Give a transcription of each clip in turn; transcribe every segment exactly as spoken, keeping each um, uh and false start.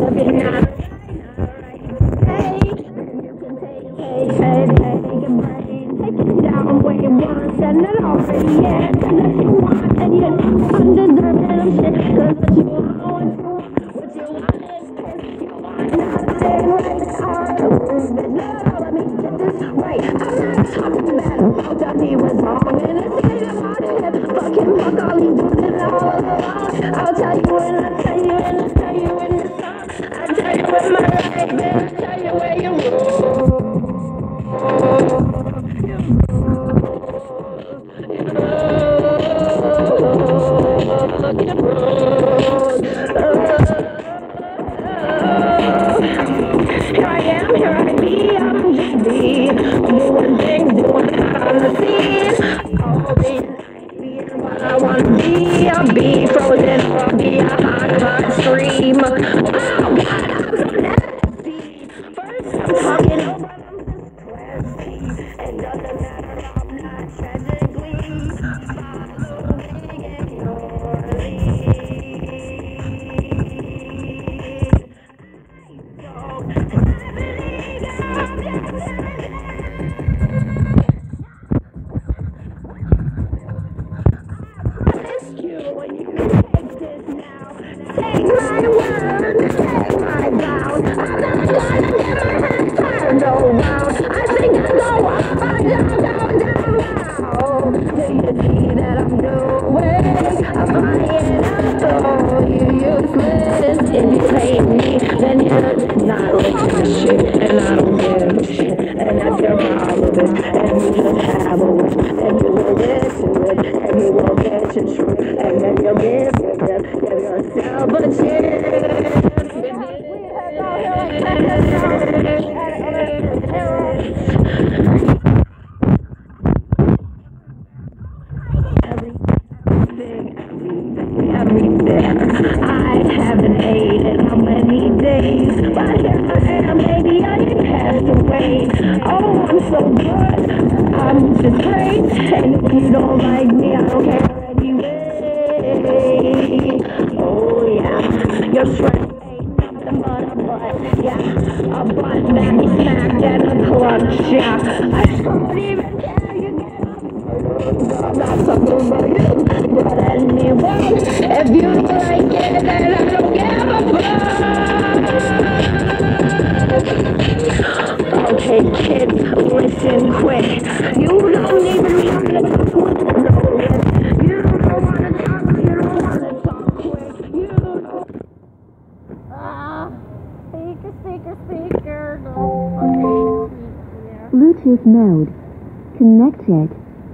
I'll tell you when I tell you when I tell you when it's on. I'll tell you when my life, and I'll tell you where you roll. Here I am, here I be, I'm G B. Doing things, doing it on the scene. All being, being what I wanna be. I'll be frozen, I'll be a hot, hot stream. Oh God, I'm so nasty. First I'm talking over, I'm just twisty. It doesn't matter, I'm not tragically following in your lead. Bluetooth mode connected.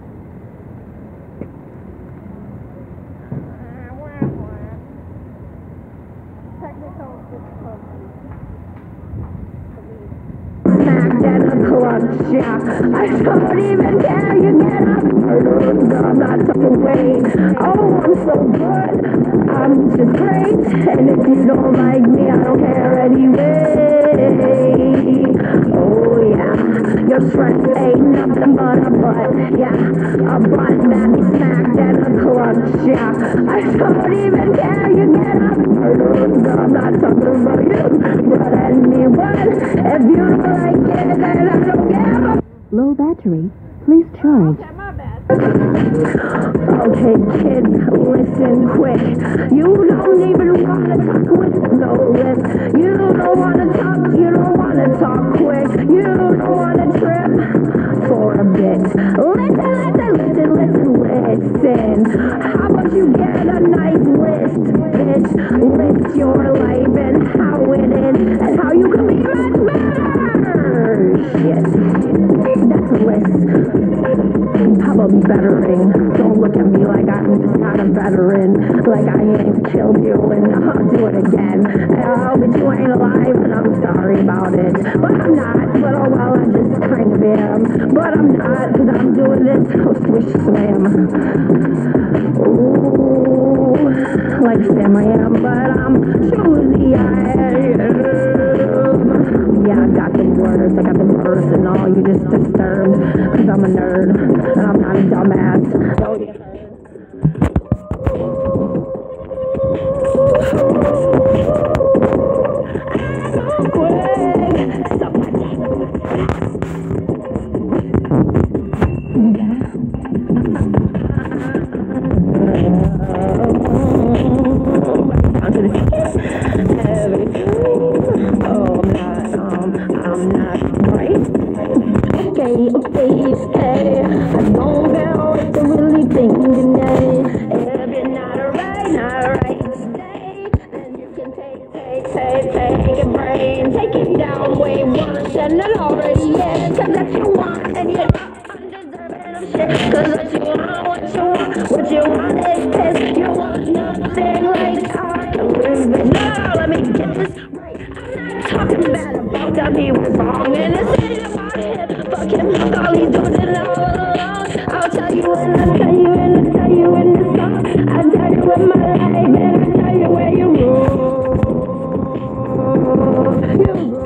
Yeah, I don't even care, you get up. I'm not tucked away. Oh, I'm so good, I'm just great. And if you don't like me, I don't care anyway. Oh yeah, your strength ain't nothing but a butt. Yeah, a butt that be smacked and a clutch. Yeah, I don't even care, you get up. I'm not talking about you, but anyone. If you don't like it, then I don't care. Low battery, please charge. Okay, my bad. Okay, kids, listen quick. You don't even wanna talk with no lips. You don't wanna talk, you don't wanna talk quick. You don't wanna trip for a bit. Listen, listen, listen, listen, listen. How about you get a nice list, bitch? List your life and how it is and how you can be much better. Shit. That's a list. How about bettering? Don't look at me like I'm just not a veteran. Like I ain't killed you and I'll do it again. Oh, but you ain't alive and I'm sorry about it. But I'm not. But oh well, I just kind of am. But I'm not because I'm doing this. Oh, swish slam. Ooh, like Sam I am. But I'm Choozy. I am. Yeah, I got the words. I got the verse and all. You just disturbed because I'm a nerd and I'm not a dumbass. So you heard. take it down way worse than it already is. Cause that's you want, and you're not undeserving of shit. Cause that's you want, what you want, what you want is piss. You want nothing like I live it. Now let me get this right. I'm not talking bad about that, he was wrong. And this ain't about him, fuck him, all he's doing it all alone. I'll tell you and I'll tell you and I'll tell you in the song. I'll tell you in my life and I'll tell you where you roll. You